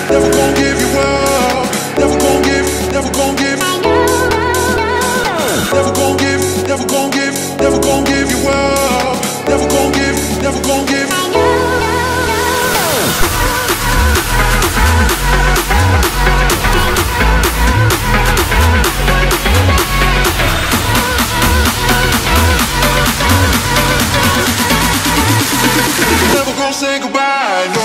never gon' give you up. Never gon' give, never gon' give. Never gon' give, never gon' give, never gon' give you up. Never gon' give, never gon' give. Never gonna say goodbye, no.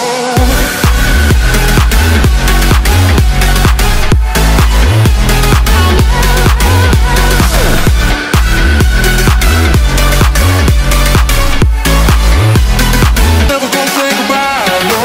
Never gonna say goodbye, no.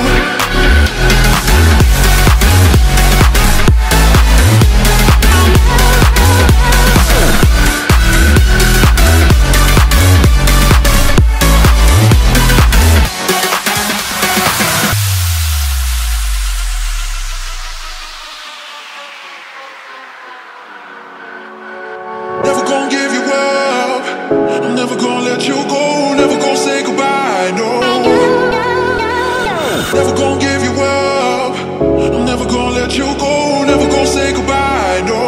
Never gonna give you up. I'm never gonna let you go. Never gonna say goodbye, no. Never gonna give you up. I'm never gonna let you go. Never gonna say goodbye, no.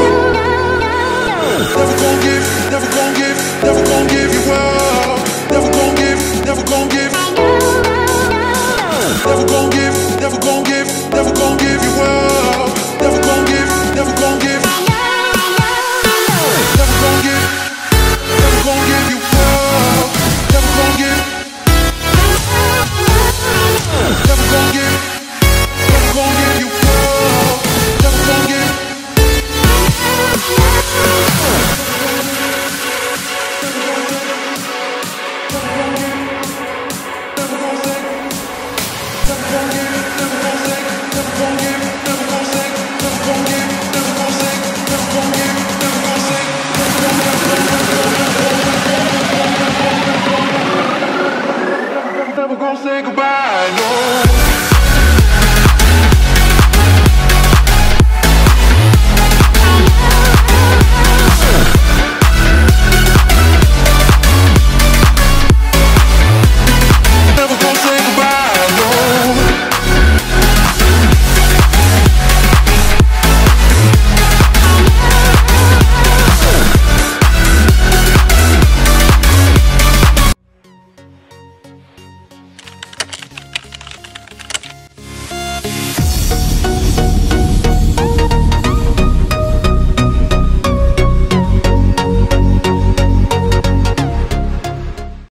Never gonna give, never gonna give, never gonna give you up. Never gonna give, never gonna give. Never gonna give, never gonna give, never gonna give you up. Never gonna give, never gonna give. Never gonna give, never gonna give you up. Never gonna give, never gonna give, never gonna give you up. Never gonna give. Never gonna say goodbye.